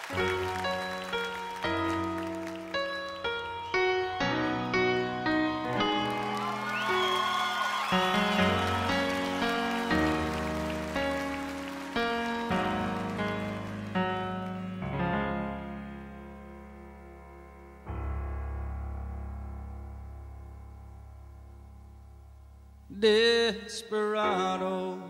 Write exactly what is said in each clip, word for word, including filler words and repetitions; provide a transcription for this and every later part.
Desperado,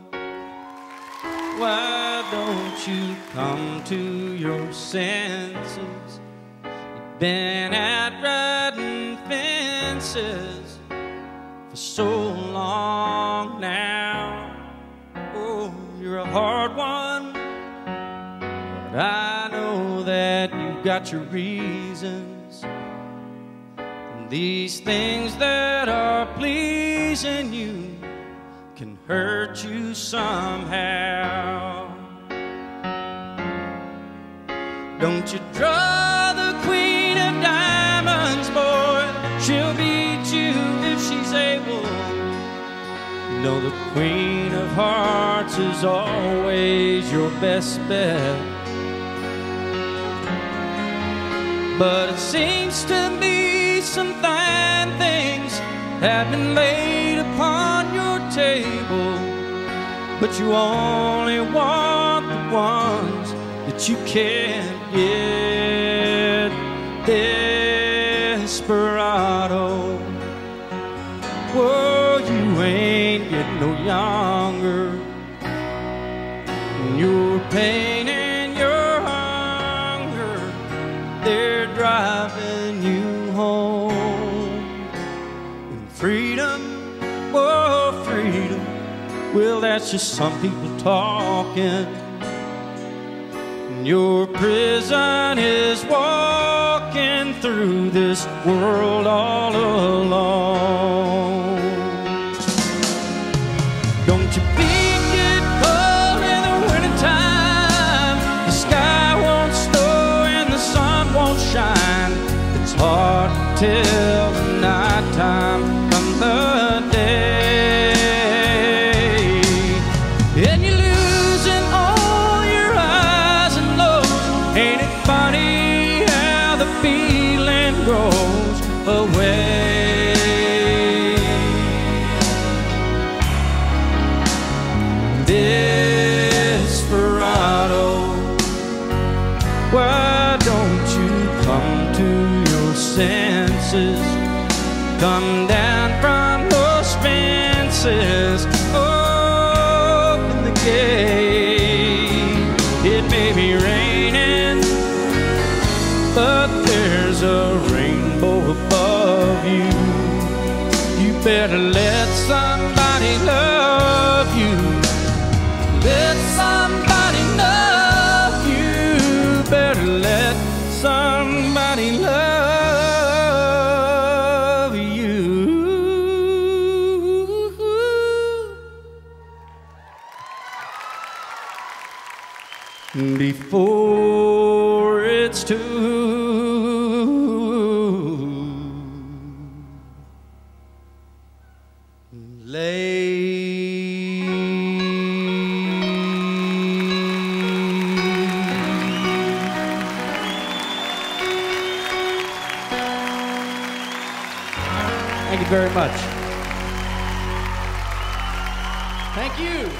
why don't you come to your senses? You've been at riding fences for so long now. Oh, you're a hard one, but I know that you've got your reasons. And these things that are pleasing you can hurt you somehow. Don't you draw the queen of diamonds, boy. She'll beat you if she's able. You know the queen of hearts is always your best bet. But it seems to me some fine things have been laid upon your table, but you only want the ones that you can't get. Desperado, whoa, you ain't getting no younger. Your pain and your hunger, they're driving you home. Freedom, whoa, freedom, well, that's just some people talking. And your prison is walking through this world all alone. Don't you feel it cold in the wintertime? The sky won't snow and the sun won't shine. It's hard to tell the nighttime from the day, and you're losing all your highs and lows. Ain't it funny how the feeling goes away? Desperado, why don't you come to your senses? Come down from those fences, open the gate. It may be raining, but there's a rainbow above you. You better let somebody love you. Let somebody love you. Better let somebody love before it's too late. Thank you very much. Thank you.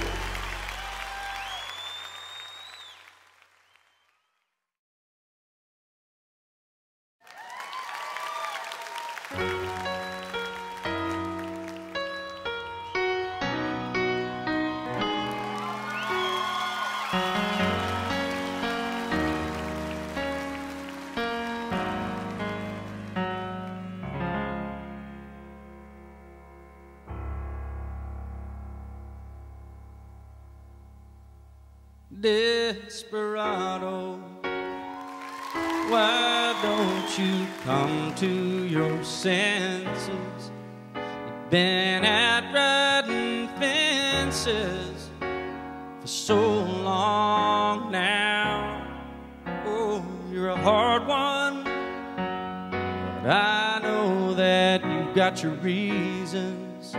Desperado, why don't you come to your senses? You've been at riding fences for so long now. Oh, you're a hard one, but I know that you've got your reasons.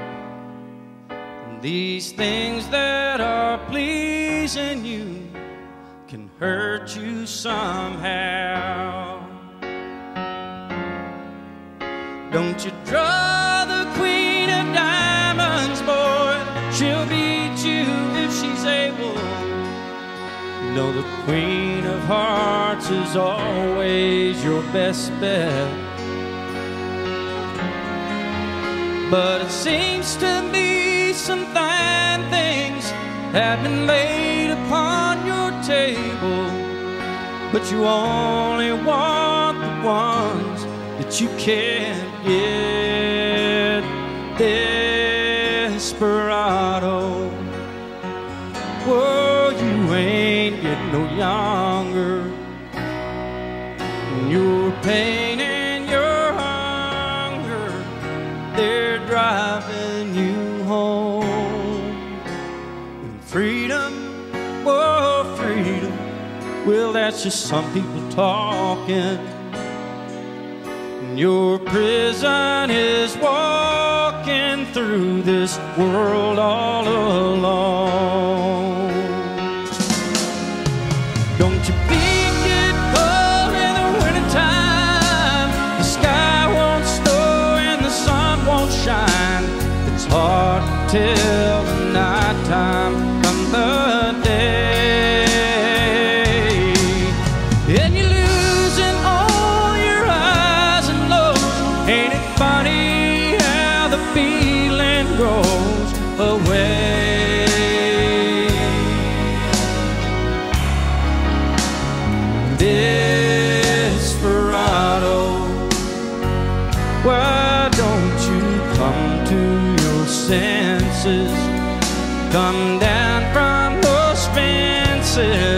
And these things that are pleasing you can hurt you somehow. Don't you draw the queen of diamonds, boy, she'll beat you if she's able. No, the queen of hearts is always your best bet. But it seems to me some fine things have been laid upon your table, but you only want the ones that you can't get. Desperado, whoa, you ain't getting no younger. Your pain and your hunger, they're driving you home. And freedom, whoa, freedom, well, that's just some people talking. And your prison is walking through this world all alone. Don't you think it cold in the wintertime? The sky won't snow and the sun won't shine. It's hard to tell the nighttime from the day. And you're losing all your highs and lows. Ain't it funny how the feeling grows away? Desperado, why don't you come to your senses? Come down from those fences